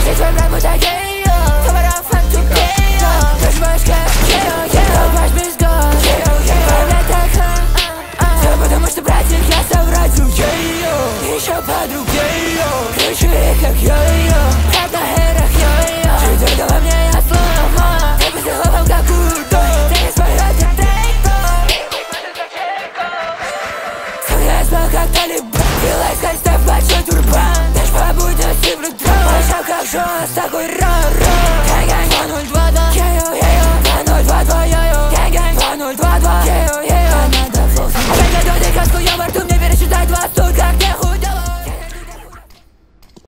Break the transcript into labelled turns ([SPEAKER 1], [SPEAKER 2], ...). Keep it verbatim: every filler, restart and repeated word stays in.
[SPEAKER 1] Все твой брат будто гей, товаров антупея. Проживаешь как гей, толпаешь без год. Проявляй так, все потому что братик я соврать гей. Еще подруг гей, кручу их как йо-йо. Как на эрах йо-йо. Чуть во мне я слома. Ты по словам как удо. Ты не свой рот, ты трейко. Своя спал как талибан. Делай скай, ставь большой турбан. Дашь побудь, но сыплю дрон. Пошел как Джон с такой